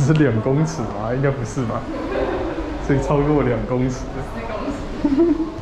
是2公尺吗？应该不是吧？所以超过2公尺。 4公尺。